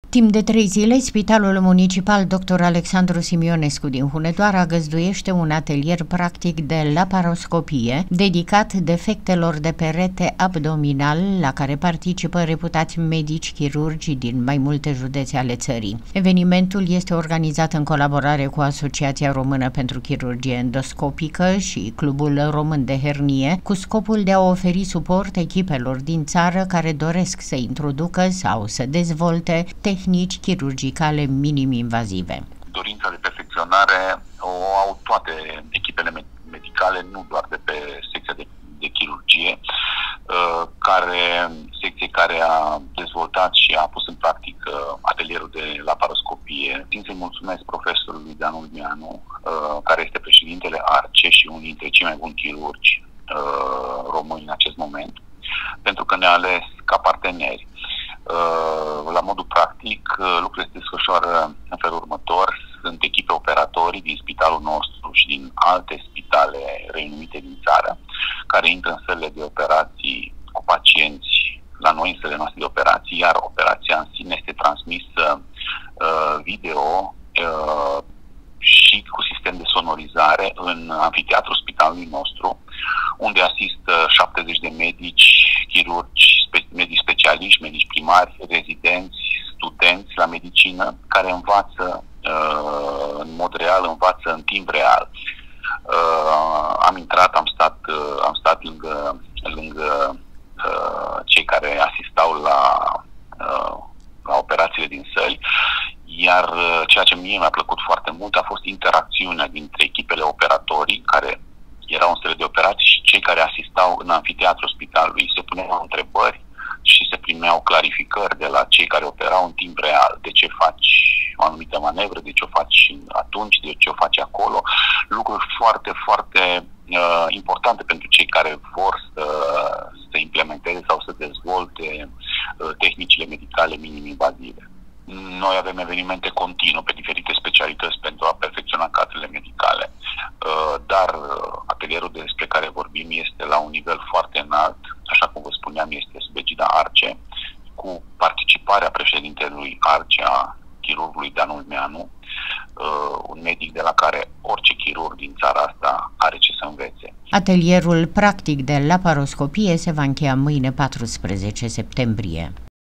Timp de 3 zile, Spitalul Municipal Dr. Alexandru Simionescu din Hunedoara găzduiește un atelier practic de laparoscopie dedicat defectelor de perete abdominal la care participă reputați medici chirurgi din mai multe județe ale țării. Evenimentul este organizat în colaborare cu Asociația Română pentru Chirurgie Endoscopică și Clubul Român de Hernie, cu scopul de a oferi suport echipelor din țară care doresc să introducă sau să dezvolte tehnici chirurgicale minim-invazive. Dorința de perfecționare o au toate echipele medicale, nu doar de pe secția de chirurgie, secție care a dezvoltat și a pus în practică atelierul de laparoscopie. Țin să-i mulțumesc profesorului Dan Ulmeanu, care este președintele ARCE și unul dintre cei mai buni chirurgi români în acest moment, pentru că ne-a ales ca parteneri. La modul practic, lucrurile se desfășoară în felul următor. Sunt echipe operatorii din spitalul nostru și din alte spitale reunite din țară, care intră în sălile de operații cu pacienți la noi, în sălile noastre de operații, iar operația în sine este transmisă video și cu sistem de sonorizare în anfiteatrul spitalului nostru, unde asistă 70 de medici, chirurgi, medici specialiști, medici primari, rezidenți, studenți la medicină, care învață în mod real, învață în timp real. Am intrat, am stat lângă cei care asistau la operațiile din săli, iar ceea ce mie mi-a plăcut foarte mult a fost interacțiunea dintre echipele operatorii, care erau în săli de operații, și cei care asistau în anfiteatrul spitalului. Se puneau întrebări și se primeau clarificări de la cei care operau în timp real. De ce faci o anumită manevră, de ce o faci atunci, de ce o faci acolo. Lucruri foarte, foarte importante pentru cei care vor să implementeze sau să dezvolte tehnicile medicale minim-invazive. Noi avem evenimente continuu pe diferite specialități pentru a perfecționa cadrele medicale, dar atelierul despre care vorbim este la un nivel foarte înalt, așa cum vă spuneam, este sub egida ARCE, cu participarea președintelui ARCE, a chirurgului Dan Ulmeanu, un medic de la care orice chirurg din țara asta are ce să învețe. Atelierul practic de laparoscopie se va încheia mâine, 14 septembrie.